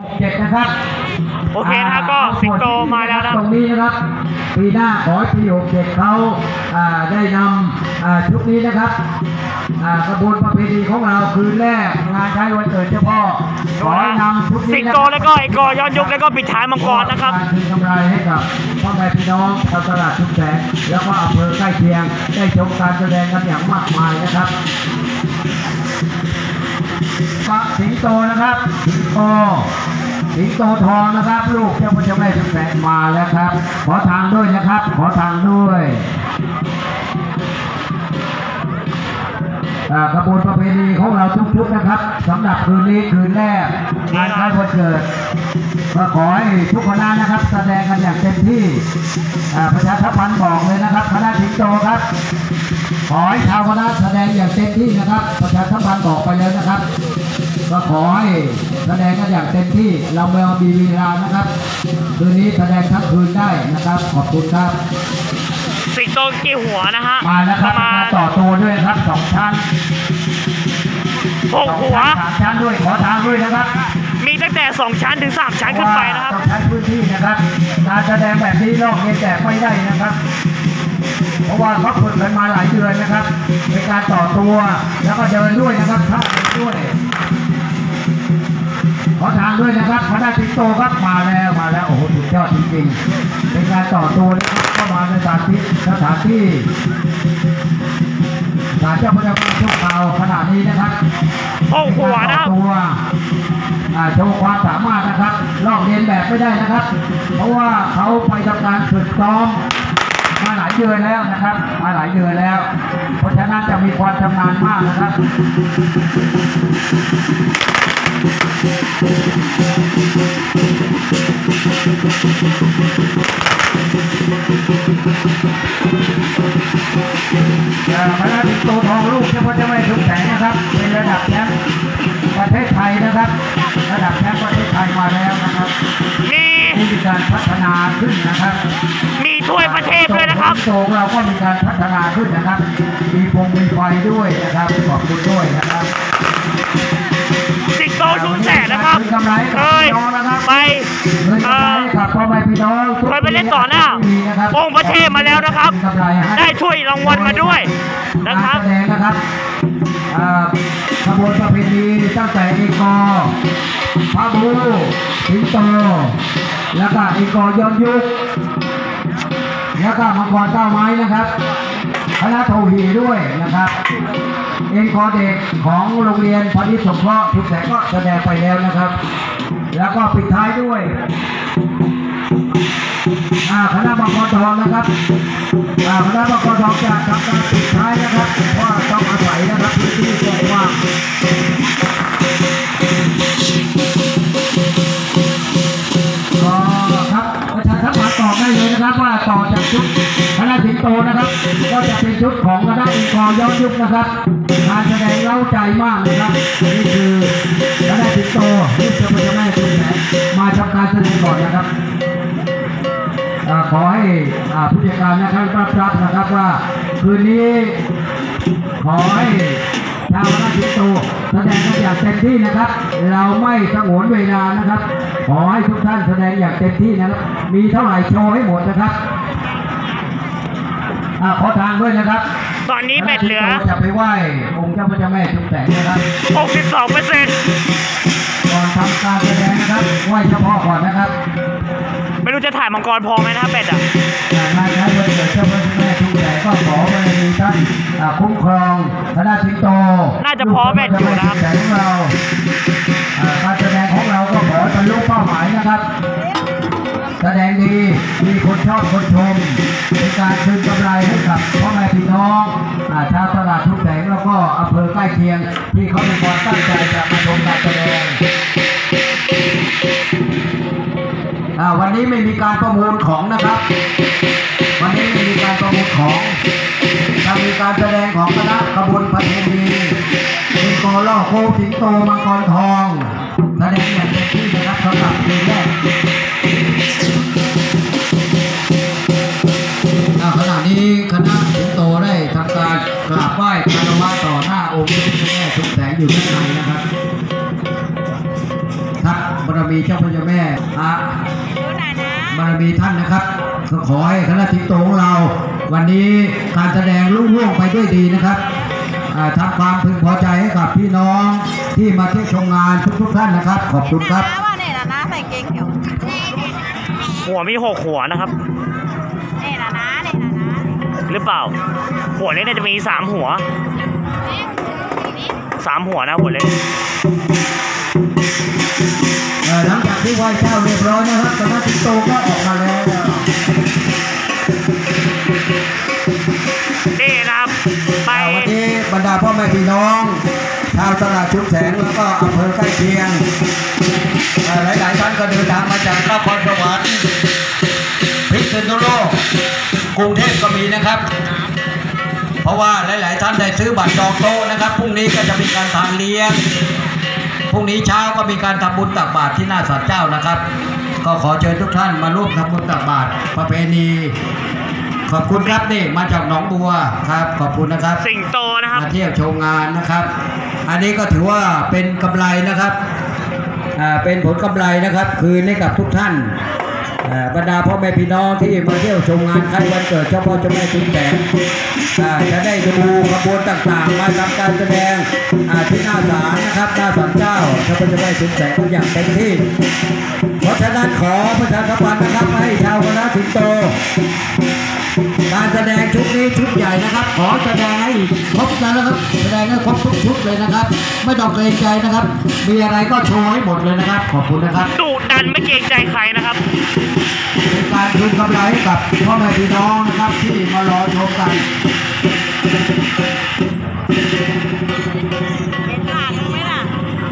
7นะครับโอเคนะครับก็สิงโตมาแล้วนะตรงนี้นะครับปีหน้าขอปี67เขาได้นำชุดนี้นะครับกระบวนประเพณีของเราคืนแรกงานใช้วันเกิดเจ้าพ่อขอนำชุดนี้สิงโตแล้วก็ไอ้กอย้อนยุคแล้วก็ปิดท้ายมังกรนะครับคืนกำไรให้กับพ่อแม่พี่น้องชาวตลาดชุมแสงแล้วก็อำเภอใกล้เคียงได้ชมการแสดงกันอย่างมากมายนะครับสิงโตนะครับสิงโตทองนะครับลูกเจ้าพ่อเจ้าแม่ชุมแสงมาแล้วครับขอทางด้วยนะครับขอทางด้วยกระบวนประเพณีของเราทุกชุดนะครับสำหรับคืนนี้คืนแรกงานคล้ายวันเกิดก็ขอให้ทุกคณะนะครับแสดงกันอย่างเต็มที่ประชาสัมพันธ์บอกเลยนะครับคณะสิงโตครับขอให้ชาวคณะแสดงอย่างเต็มที่นะครับประชาสัมพันธ์บอกไปแล้วนะครับก็ขอให้แสดงกันอย่างเต็มที่เราไม่มีเวลานะครับคืนนี้แสดงทั้งคืนได้นะครับขอบคุณครับสิงโตกี่หัวนะฮะมาแล้วครับมาต่อตัวด้วยครับ2 ชั้น 6 หัว 3 ชั้นด้วยขอทางด้วยนะครับมีตั้งแต่2 ชั้นถึง3 ชั้นขึ้นไปนะครับต้องใช้พื้นที่นะครับการแสดงแบบนี้นอกเรียนแต่ไม่ได้นะครับเพราะว่าเขาฝึกกันมาหลายเดือนนะครับในการต่อตัวแล้วก็เดินด้วยนะครับท่าเดินด้วยขอทางด้วยนะครับคณะสิงโตครับมาแล้วโอ้โหสุดยอดจริงๆเป็นการต่อตัวนะครับเข้ามาในสถานที่ศาลเจ้าพระเจ้าทุกข่าวขณะนี้นะครับ 6 หัวนะครับตัวโชว์ความสามารถนะครับลอกเรียนแบบไม่ได้นะครับเพราะว่าเขาไปทำการฝึกซ้อมมาหลายเดือนแล้วนะครับมาหลายเดือนแล้วเพราะฉะนั้นจะมีความชำนาญมากนะครับคณะสิงโตทองลูกเฉพาะจะไม่ทุกแสงนะครับเป็นระดับแชมป์ประเทศไทยนะครับระดับแชมป์ประเทศไทยมาแล้วนะครับมีการพัฒนาขึ้นนะครับมีถ้วยประเทศด้วยนะครับโตเราก็มีการพัฒนาขึ้นนะครับมีไฟด้วยนะครับขอบคุณด้วยนะครับสิงโตชุมแสงนะครับเคยไปเคยไปเล่นต่อหน้าองค์ประเทศมาแล้วนะครับได้ถ้วยรางวัลมาด้วยนะครับขบวนประเพณีตั้งแต่เอกอพระบูสิงโตแล้วก็เอกอย้อนยุคแล้วก็มังกรเต้าไม้นะครับคณะโทฮีด้วยนะครับเอ็นคอเด็กของโรงเรียนพอดีสงเคราะห์ทุกแสงก็แสดงไปแล้วนะครับแล้วก็ปิดท้ายด้วยคณะมังกรทองนะครับคณะมังกรทองจะทำการปิดท้ายนะครับเพราะต้องอาศัยนะครับพื้นที่แคบกว้างครับประชาสัมพันธ์ตอบได้เลยนะครับว่าต่อจากชุดคณะสิงโตนะครับก็จะเป็นชุดของคณะอินทร์ย้อนยุคนะครับการแสดงเล้าใจมากนะครับนี่คือคณะสิงโตที่เจ้าพระแม่ชุมแสงมาทำการแสดงก่อนนะครับขอให้ผู้จัดการนะครับรับนะครับว่าคืนนี้ขอให้ชาวคณะสิงโตแสดงกันอย่างเต็มที่นะครับเราไม่สงวนเวลานะครับขอให้ทุกท่านแสดงอย่างเต็มที่นะครับมีเท่าไหร่โชว์ให้หมดนะครับขอทางด้วยนะครับตอนนี้เบ็ดเหลือจะไปไหว้องค์เจ้าพระแม่ชุมแสงนะครับ 62% ก่อนทำการแสดงนะครับไหว้เฉพาะก่อนนะครับไม่รู้จะถ่ายมังกรพอไหมนะครับเบ็ดนายนะวันเกิดเจ้าพระแม่ชุมแสงก็ขอไปมีท่านคุ้มครองคณะสิงโตน่าจะพอเบ็ดอยู่นะครับการแสดงของเราก็ขอบรรลุเป้าหมายนะครับแสดงดีมีคนชอบคนชมเป็นการคืนกำไรให้กับพ่อแม่พี่น้องชาวตลาดทุกแสงแล้วก็อำเภอใกล้เคียงที่เขามีความตั้งใจจะมาชมการแสดงวันนี้ไม่มีการประมูลของนะครับวันนี้ไม่มีการประมูลของจะมีการแสดงของคณะขบวนประเพณีเป็นกอล่อโคสิงโตมังกรทองแสดงอย่างเต็มที่นะครับสำหรับปีแรกขณะนี้คณะสิงโตได้ทำการกราบไหว้คารวะต่อหน้าองค์พระแม่ชุมแสงอยู่ข้างในนะครับครับบรมีเจ้าพ่อเจ้าแม่บารมีท่านนะครับก็ขอให้คณะสิงโตของเราวันนี้การแสดงรุ่งเรืองไปด้วยดีนะครับทำความพึงพอใจให้กับพี่น้องที่มาเที่ยวชมงานทุกท่านนะครับขอบคุณครับว่าเนี่ยนะใส่เกงเขียวหัวมี6 หัวนะครับเนี่ยนะหรือเปล่า หัวเล็กน่าจะมี3 หัว 3 หัวนะหัวเล็กหลังจากที่ไหว้เจ้าเรียบร้อยนะครับคณะสิงโตก็ออกมาแล้วนี่นะครับไปวันนี้บรรดาพ่อแม่พี่น้องชาวตลาดชุมแสงแล้วก็อำเภอใกล้เคียงหลายๆท่านก็เดินทางมาจากนครสวรรค์พิษณุโลกกรุงเทพก็มีนะครับ เพราะว่าหลายๆท่านได้ซื้อบัตรจองโต๊ะนะครับพรุ่งนี้ก็จะมีการทานเลี้ยงพรุ่งนี้เช้าก็มีการทำบุญตักบาตรที่หน้าศาลเจ้านะครับก็ขอเชิญทุกท่านมาร่วมทำบุญตักบาตรประเพณีขอบคุณครับนี่มาจากหนองบัวครับขอบคุณนะครับสิงโตนะครับมาเที่ยวชมงานนะครับ อันนี้ก็ถือว่าเป็นกำไรนะครับเป็นผลกำไรนะครับคืนให้กับทุกท่านบรรดาพ่อแม่พี่น้องที่มาเที่ยวชมงานคล้ายวันเกิดเจ้าพ่อเจ้าแม่ชุมแสงจะได้ดูขบวนต่างๆมาทำการแสดงที่หน้าศาลนะครับหน้าศาลเจ้าเจ้าพ่อเจ้าแม่ชุมแสงอย่างเต็มที่เพราะฉะนั้นขอประชาสัมพันธ์นะครับให้ชาวคณะสิงโตการแสดงชุดนี้ชุดใหญ่นะครับขอแสดงให้ครบกันนะครับแสดงให้ครบทุกชุดเลยนะครับไม่ต้องเกรงใจนะครับมีอะไรก็โชว์ให้หมดเลยนะครับขอบคุณนะครับดุดันไม่เกรงใจใครนะครับเป็นการคืนกำไรให้กับพ่อแม่พี่น้องนะครับที่มารอชมกันเป็นหลานไหมล่ะ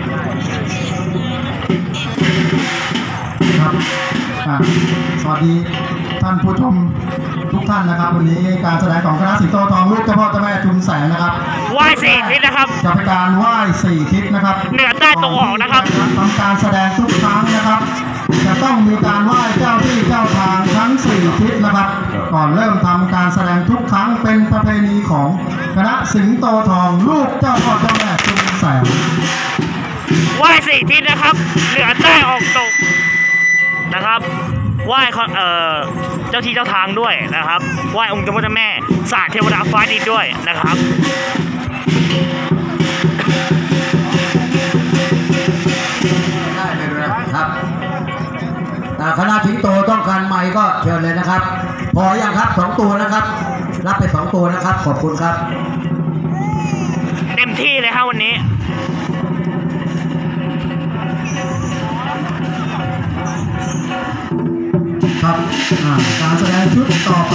ครับสวัสดีท่านผู้ชมทุกท่านนะครับวันนี้การแสดงของคณะสิงโตทองลูกเจ้าพ่อเจ้าแม่ชุมแสงนะครับไหว้4 ทิศนะครับจะเป็นการไหว้4 ทิศนะครับเหนือใต้ตะวันออกนะครับทำการแสดงทุกครั้งนะครับ จะต้องมีการไหว้เจ้าที่เจ้าทางทั้ง4 ทิศนะครับ ก่อนเริ่มทำการแสดงทุกครั้งเป็นประเพณีของคณะสิงโตทองลูกเจ้าพ่อเจ้าแม่ชุมแสงไหว้4 ทิศนะครับ เหนือใต้ออกตกนะครับไหว้เจ้าที่เจ้าทางด้วยนะครับไหว้องค์เจ้าพ่อเจ้าแม่ศาสตร์เทวดาฟ้าดินด้วยนะครับได้เลยครับคณะสิงโตต้องการไมค์ก็เชิญเลยนะครับ พออย่างครับ2 ตัวนะครับ รับไป2 ตัวนะครับขอบคุณครับเต็มที่เลยครับวันนี้ครับการแสดงชุดต่อไป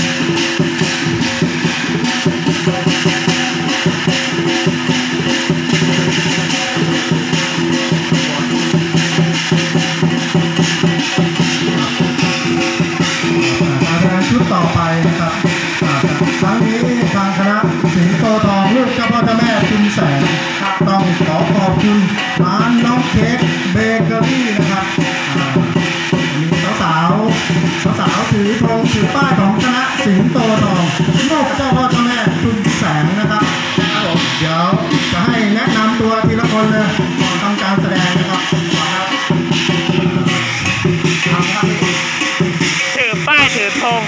นะครับครั้งนี้ทางคณะสิงโตทองลูกเจ้าพ่อเจ้าแม่ชุมแสงต้องขอขอบคุณร้านน้องเค้กเบเกอรี่นะครับมีสาวถือธงถือป้ายของคณะสิงโตทองลูกเจ้าพ่อเจ้าแม่ชุมแสงนะครับเดี๋ยวจะให้แนะนำตัวทีละคนเลยก่อนทำการแสดงนะครับถือป้ายถือธง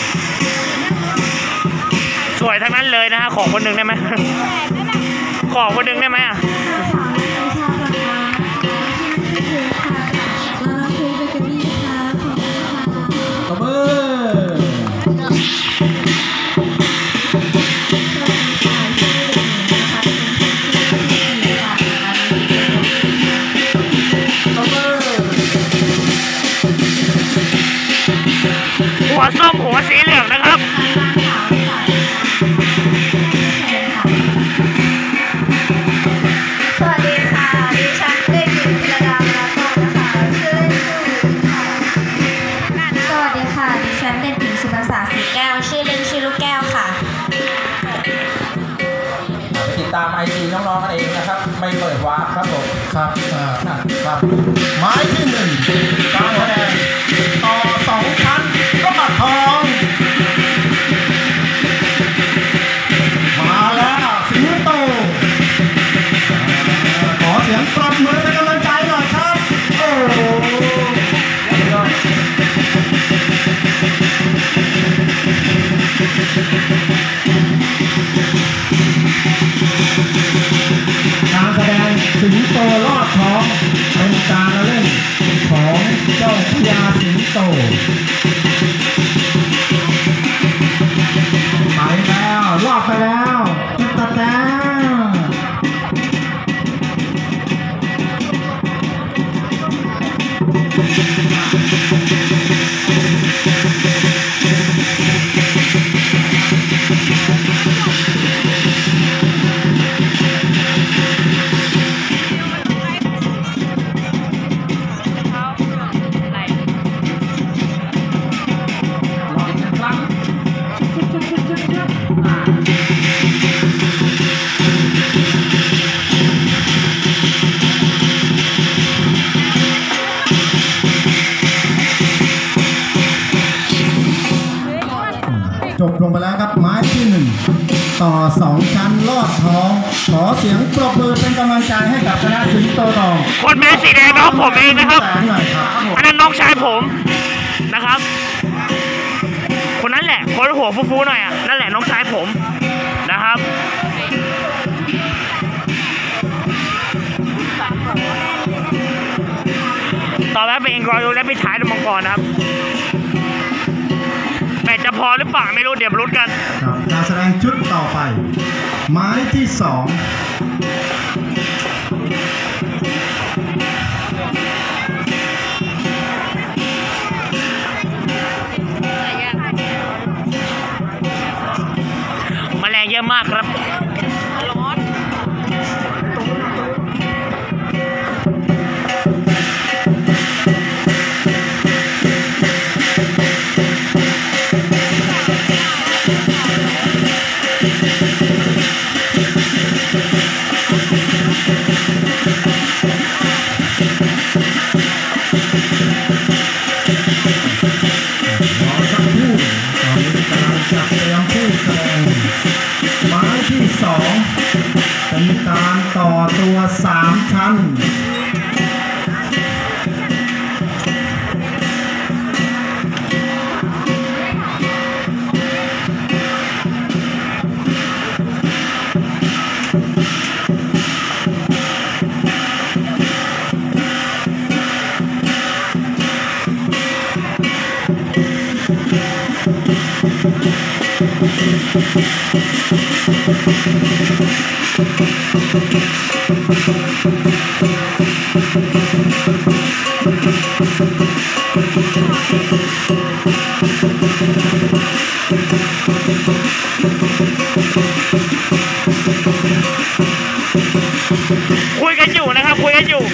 สวยทั้งนั้นเลยนะฮะขอคนหนึ่งได้ไหม ขอคนหนึ่งได้ไหมอ่ะตบมืหัวส้มหัวสีเหลืองนะครับสวัสดีค่ะดิฉันเด็กหญิงธีรดามาราโต้นะคะชื่อเล่นชื่อวิค่ะสวัสดีค่ะดิฉันเด็กหญิงสุภาษาสีแก้วชื่อเล่นชื่อลูกแก้วค่ะติดตามไอจีน้องๆกันเองนะครับ ไม่เปิดวาร์ปครับผมครับครับไม้ที่1การแสดงต่อ2 ชั้นก็ปัดทองมาแล้วสิงโตขอเสียงปรบมือเป็นกำลังใจหน่อยครับโอ้โหไปแล้วรอดไปแล้วตะแตจบลงไปแล้วครับไม้ที่1ต่อ2ชั้นลอดท้องขอเสียงปรบมือเป็นกำลังใจให้กับคณะสิงโตทองคนแม่สีแดงน้องผมเองนะครับแสงหน่อยครับอันนั้นน้องชายผมนะครับ คนนั้นแหละคนหัวฟูๆหน่อยอ่ะนั่นแหละน้องชายผมนะครับต่อไปเป็นเองรอยและไปท้ายมังกรนะครับแต่จะพอหรือเปล่าไม่รู้เดี๋ยวลุ้นกันครับการแสดงชุดต่อไป ไม้ที่2 แมลงเยอะมากครับร้อนเป็นการต่อตัว3ชั้นคุยกันอยู่นะครับคุยกันอยู่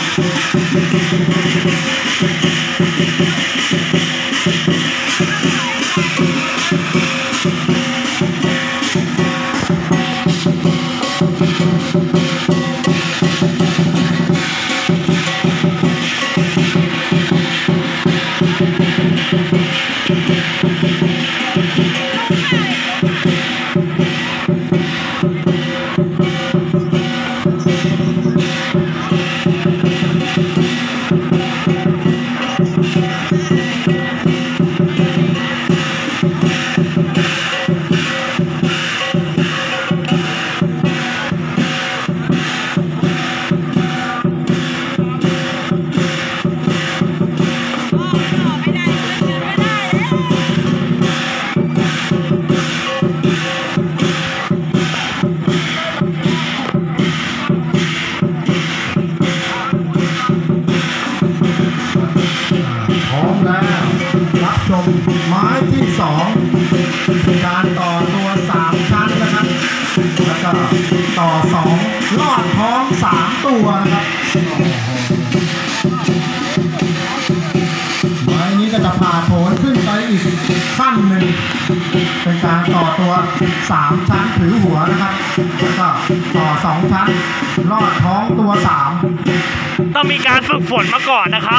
พร้อมแล้วรับชมไม้ที่2การต่อตัว3ชั้นนะครับแล้วก็ต่อ2ลอดท้อง3ตัวนะครับไม้นี้ก็จะผ่าโผนขึ้นไปอีกขั้นหนึ่งเป็นการต่อตัว3ชั้นถือหัวนะครับแล้วก็ต่อ2ชั้นลอดท้องตัว3 ต้องมีการฝึกฝนมาก่อนนะครับ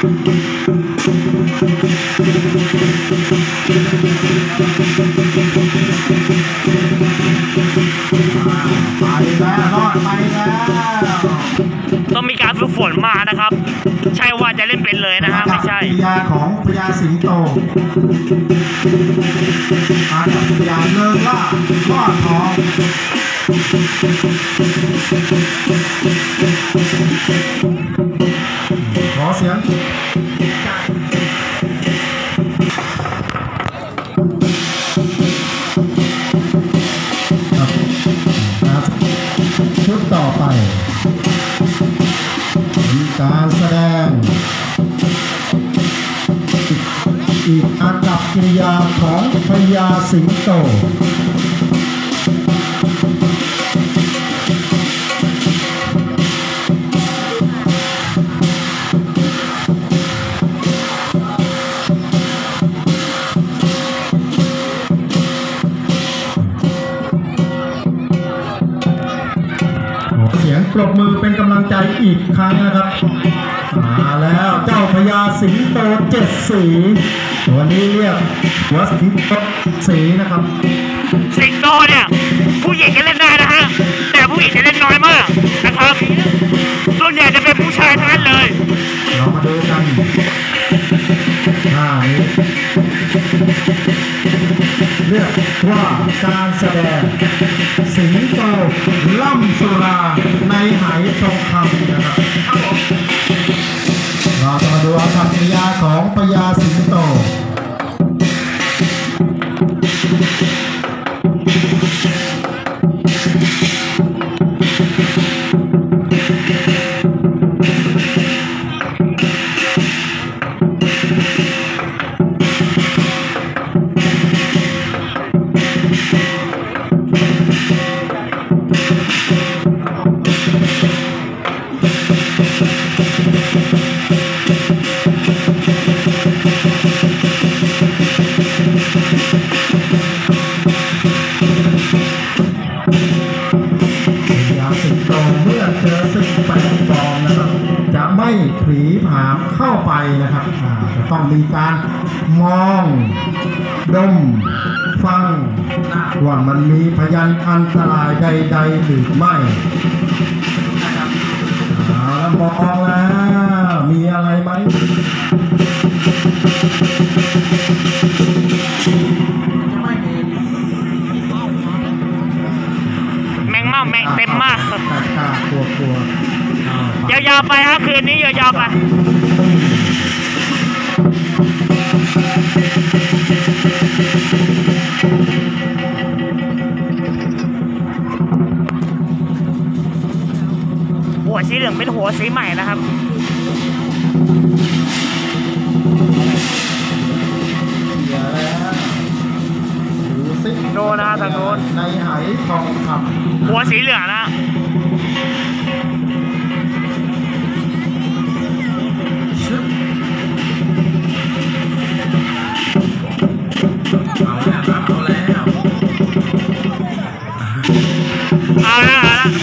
ไปแล้วรอดไปแล้วต้องมีการฝึกฝนมานะครับ ใช่ว่าจะเล่นเป็นเลยนะฮะไม่ใช่ปฏิกิริยาของพญาสิงโตมาจากปฏิกิริยาเลิงล่าลอดท้องขอเสียงกิริยาของพญาสิงโตเสียงปรบมือเป็นกำลังใจอีกครั้งนะครับมาแล้วเจ้าพญาสิงโต7 สีตัวนี้เรียกหัวสิงโตสีนะครับสิงโตเนี่ยผู้หญิงก็เล่นได้นะฮะแต่ผู้หญิงจะเล่นน้อยมากนะครับส่วนใหญ่จะเป็นผู้ชายทั้งนั้นเลยเรามาดูกันท่านี้เรียกว่าการแสดงสิงโตล่ำสุราในไหทองคำนะครับเราจะมาดูอากับกิริยาของพญาสิงโตผีผามเข้าไปนะครับจะต้องมีการมองดมฟังว่ามันมีพยานอันตรายใดๆหรือไม่แล้วมองแล้วมีอะไรไหมแมงเม่าแมงเต็มมากกลัวยาวๆไปฮะคืนนี้ยาวๆไปหัวสีเหลืองเป็นหัวสีใหม่นะครับโน่นนะทางโน้นในไหทองคำหัวสีเหลืองนะเอาแล้วครับเอาแล้วเอาละ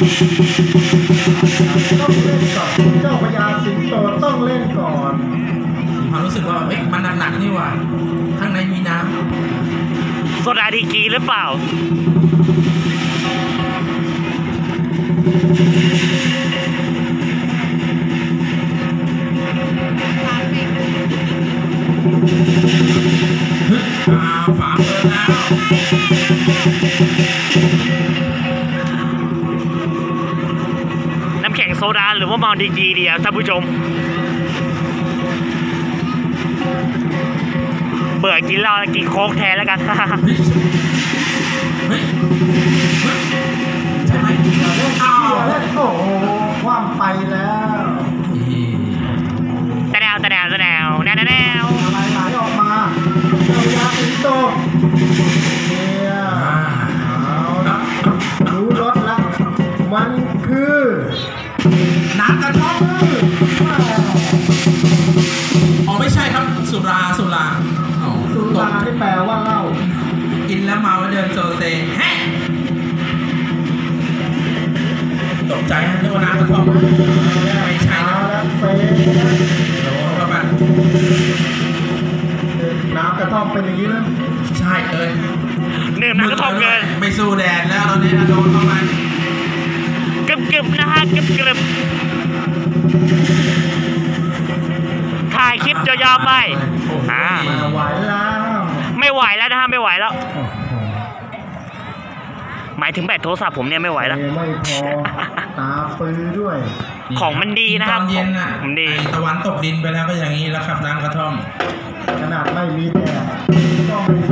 ต้องเล่นก่อนเจ้าพญาสิงโตต้องเล่นก่อนมีความรู้สึกว่าเอ๊ะมันหนักๆนี่หว่าข้างในมีน้ำโซดาดีกีหรือเปล่าฝาเปิดแล้วน้ำแข็งโซดาหรือว่าเมาดีกีดีอ่ะท่านผู้ชมเบื่อกินเหล้ากินโค้กแทนแล้วกันเฮ้ยใช่ไหมอ้าวโอ้โหคว่ำไปแล้วแต่แนวอะไรไหลออกมาเจ้าพญาสิงโตเนี่ยเอาละรู้รสแล้วมันคือน้ำกระท่อมอ๋อไม่ใช่ครับสุราสุราที่แปลว่าเหล้ากินแล้วเมาแล้วเดินโซเซแฮะตกใจนะเรียกว่าน้ำกระท่อมไม่ใช่นะโดนเข้าไปน้ำกระท่อมเป็นอย่างนี้เลยใช่เลยดื่มน้ำกระท่อมเกินไม่สู้แดดแล้วตอนนี้โดนเข้าไปกึบนะฮะกึบถ่ายคลิปยาวๆไปไม่ไหวแล้วนะฮะไม่ไหวแล้วหมายถึงแบตโทรศัพท์ผมเนี่ยไม่ไหวแล้วไม่พอตาปือด้วยของมันดีนะครับตอนเย็นน่ะมันดีตะวันตกดินไปแล้วก็อย่างนี้แล้วครับน้ำกระท่อมขนาดไม่มีแดดก็ไม่สู้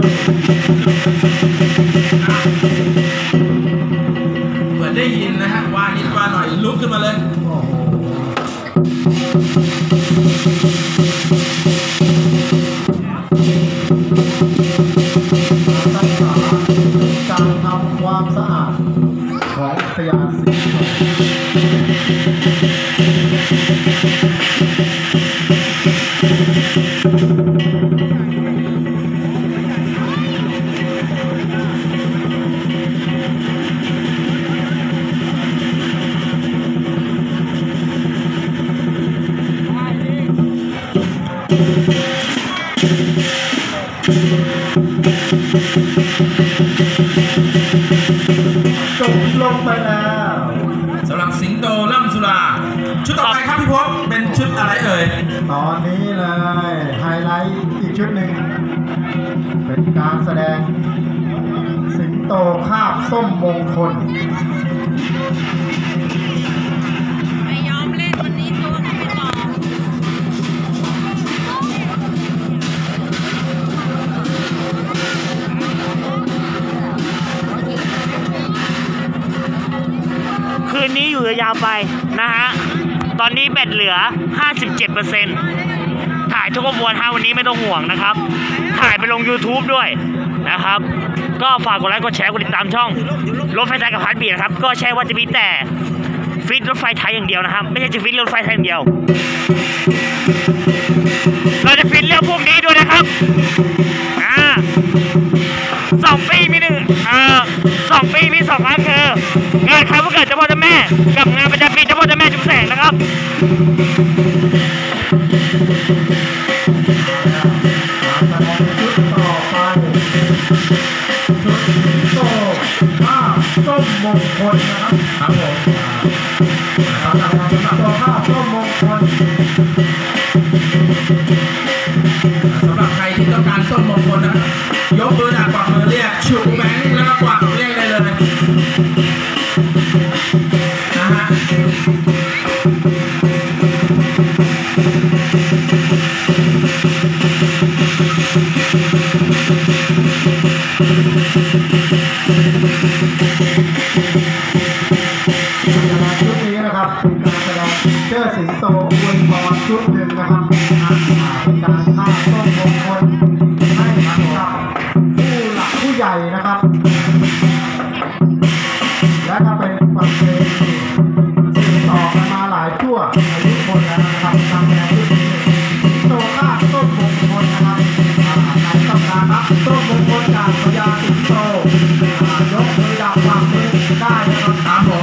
เหมือนได้ยินนะฮะว่านิดว่าหน่อยลุกขึ้นมาเลยไปแล้วสำหรับสิงโตล่ำสุราชุดต่อไปครับพี่พบเป็นชุดอะไรเอ่ยตอนนี้เลยไฮไลท์อีกชุดหนึ่งเป็นการแสดงสิงโตคาบส้มมงคลไม่ยอมเล่นวันนี้ตัวไม่บอกคืนนี้อยู่ยาวไปนะฮะ ตอนนี้แบตเหลือ 57%ถ่ายทุกขบวนฮะวันนี้ไม่ต้องห่วงนะครับ ถ่ายไปลง YouTube ด้วยนะครับ ก็ฝากกดไลค์กดแชร์กดติดตามช่องรถไฟไทยกับพาร์ทบีนะครับ ก็ใช่ว่าจะมีแต่ฟิตรถไฟไทยอย่างเดียวนะครับ ไม่ใช่จะฟิตรถไฟไทยอย่างเดียว เราจะฟิตเรื่องพวกนี้ด้วยนะครับ2 ปีมี2 ปีมี2 ครั้งคืองานครั้งวันเกิดเจ้าพ่อเจ้าแม่กับงานประจำปีเจ้าพ่อเจ้าแม่จุ๊บแสงนะครับการแสดงชุดต่อไปชุดสิงโตคาบส้มมงคลนะครับครับผมสำหรับสิงโตคาบส้มมงคลสำหรับใครที่ต้องการส้มมงคลนะครับยกมือหนักกวักมือเรียกฉุกแบงค์แล้วก็กวักเรียกได้เลยนะฮะชุดนี้นะครับเป็นการแสดงเชิดสิงโตอวยพรชุดหนึ่งนะครับเป็นการคาบส้มมงคลให้กับผู้หลักผู้ใหญ่นะครับ และก็เป็นฟังเพลงที่สืบต่อกันมาหลายชั่วอายุคนแล้วนะครับการแสดงชุดนี้สิงโตคาบส้มมงคลนะครับใครต้องการรับส้มมงคลจากพญาสิงโตยกมือดับฟังเพลงได้นะครับครับผม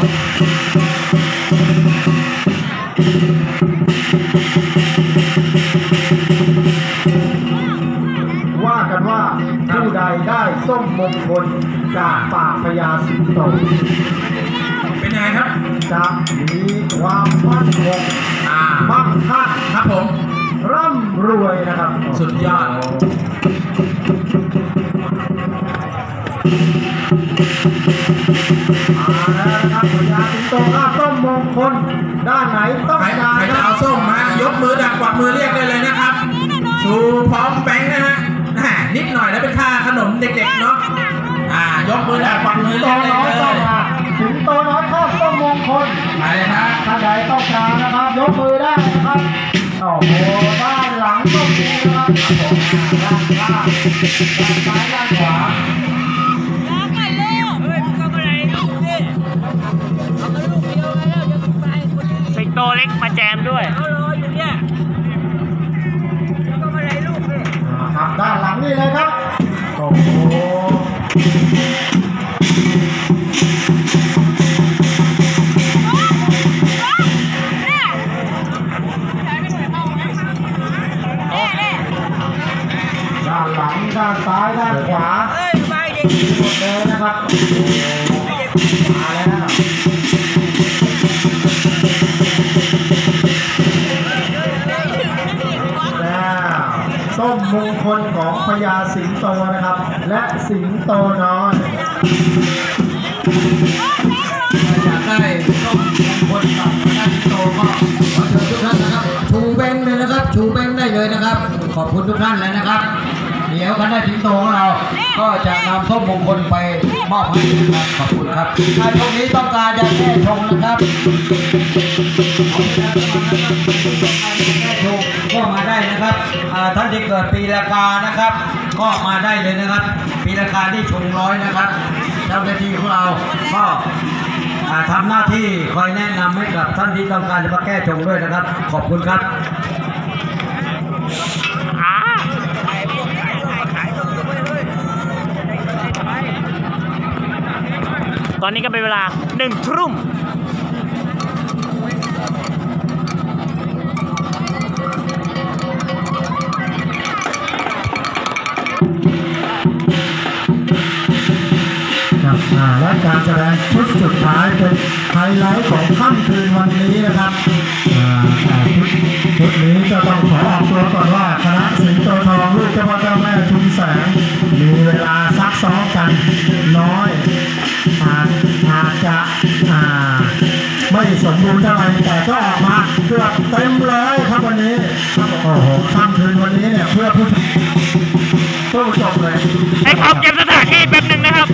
ว่ากันว่าผู้ใดได้ส้มมงคลจากปากพญาสิงโตเป็นยังไงครับจะมีความมั่นคงมั่งคั่งครับผมร่ำรวยนะครับสุดยอดมาแล้วนะครับพญาสิงโตคาบส้มมงคลด้านไหนต้องใครการจะเอาส้มมายกมือดักกวักมือเรียกได้เลยนะครับ ชูพร้อมแบงค์นะฮะนิดหน่อยแล้วเป็นค่าขนมเด็กๆเนาะยกมือดักกวักมือสิงเรีโตยกได้น้อยเลต้องยมาสิงโตน้อยคาบส้มมงคลมาเลยครับถ้าใดต้องการนะครับยกมือได้นะครับโอ้โหด้านหลังก็มีนะครับด้านข้างด้านซ้ายด้านขวาสิงโตเล็กมาแจมด้วยครับด้านหลังนี่เลยครับโอ้โหด้านหลังด้านซ้ายด้านขวาหมดเลยนะครับมาแล้วส้มมงคลของพญาสิงโตนะครับ และสิงโตน้อยอยากได้ส้มมงคลกับพญาสิงโตก็ขอเชิญทุกท่านนะครับชูเบงเลยนะครับ ชูเบงได้เลยนะครับ ขอบคุณทุกท่านเลยนะครับ เดี๋ยวคณะสิงโตของเราก็จะนำส้มมงคลไปมอบให้นะครับขอบคุณครับใครตรงนี้ต้องการจะแก้ชงนะครับแก้ชงก็มาได้นะครับท่านที่เกิดปีละกานะครับ ก็มาได้เลยนะครับ ปีละกาที่ชงร้อยนะครับเจ้าหน้าที่ของเราก็ทำหน้าที่คอยแนะนำให้กับท่านที่ต้องการจะมาแก้ชงด้วยนะครับ ขอบคุณครับตอนนี้ก็เป็นเวลา1 ทุ่มและการแสดงชุดสุดท้ายเป็นเป็นไฮไลท์ของค่ำคืนวันนี้นะครับชุดนี้จะต้องขอออกตัวก่อนว่าคณะสิงโตทองลูกเจ้าพ่อเจ้าแม่ชุมแสงมีเวลาซักซ้อมกันน้อยอาจจะไม่สมบูรณ์เท่าไหร่แต่ก็ออกมาเกือบเต็มเลยครับวันนี้โอ้โหค่ำคืนวันนี้เนี่ยเพื่อผู้ชมเลยให้พร้อมเตรียมสถานที่แป๊บหนึ่งนะครับ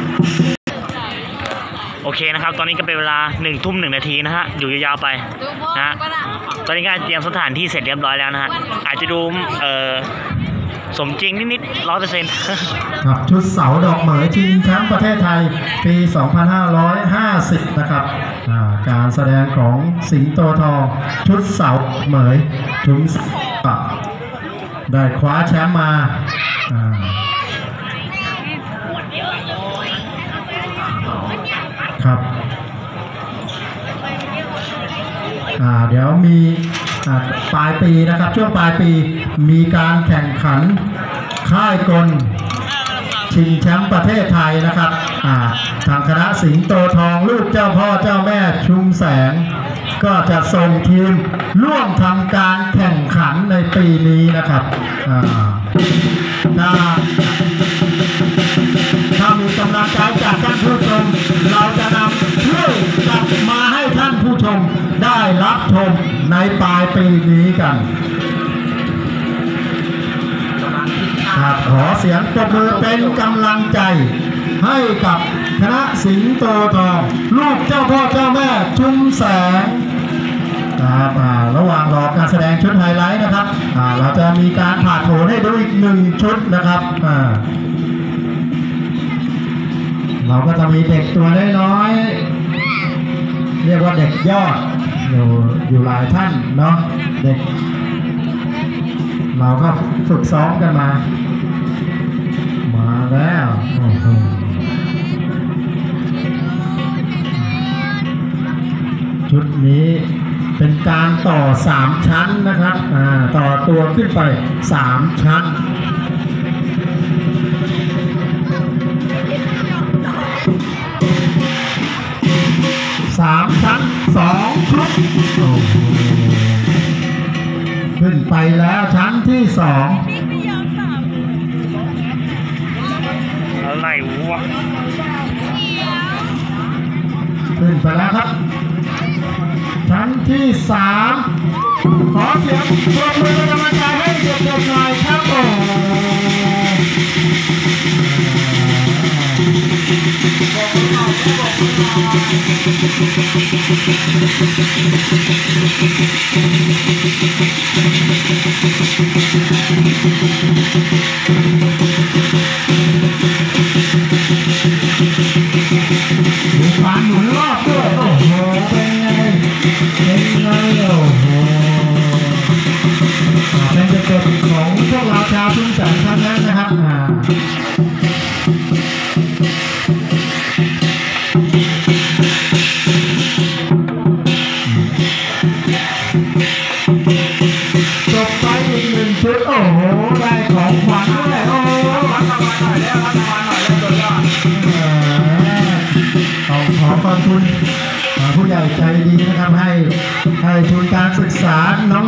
โอเคนะครับตอนนี้ก็เป็นเวลา1 ทุ่ม 1 นาทีนะฮะอยู่ยาวๆไปนะฮะตอนนี้ก็เตรียมสถานที่เสร็จเรียบร้อยแล้วนะฮะอาจจะดูสมจริงนิดๆ100% ครับชุดเสาดอกเหมยชิงแชมป์ประเทศไทยปี 2550 นะครับการแสดงของสิงโตทองชุดเสาเหมยชุมได้คว้าแชมป์มาครับเดี๋ยวมีปลายปีนะครับช่วงปลายปีมีการแข่งขันค่ายกลชิงแชมป์ประเทศไทยนะครับทางคณะสิงโตทองลูกเจ้าพ่อเจ้าแม่ชุมแสงก็จะส่งทีมร่วมทำการแข่งขันในปีนี้นะครับถ้ามีกำลังใจจากท่านผู้ชมเราจะนำช่วยกลับมาให้ท่านผู้ชมได้รับชมในปลายปีนี้กันขอเสียงปรบมือเป็นกำลังใจให้กับคณะสิงโตทองลูกเจ้าพ่อเจ้าแม่ชุมแสงครับระหว่างรอการแสดงชุดไฮไลท์นะครับเราจะมีการผ่าโผนให้ดูอีก1 ชุดนะครับเราก็จะมีเด็กตัวน้อยๆเรียกว่าเด็กยอดอยู่หลายท่านเนาะเด็กเราก็ฝึกซ้อมกันมาแล้วชุดนี้เป็นการต่อ3 ชั้นนะครับต่อตัวขึ้นไป3 ชั้น3 ชั้น 2 ชุดขึ้นไปแล้วชั้นที่ 2 อะไรวะขึ้นไปแล้วครับชั้นที่ 3ขอเสียงปรบมือเป็นกำลังใจให้เด็กๆหน่อยครับโอ้มีการหมุนรอบด้วยโอ้โหเป็นไงโอ้โหเป็นเด็กๆของพวกเราชาวชุมแสงทั้งนั้นนะครับจบไปอีก1 ชุดโอ้โหได้ของขวัญด้วยโอ้ต้องขอบคุณผู้ใหญ่ใจดีนะครับให้ทุนการศึกษาน้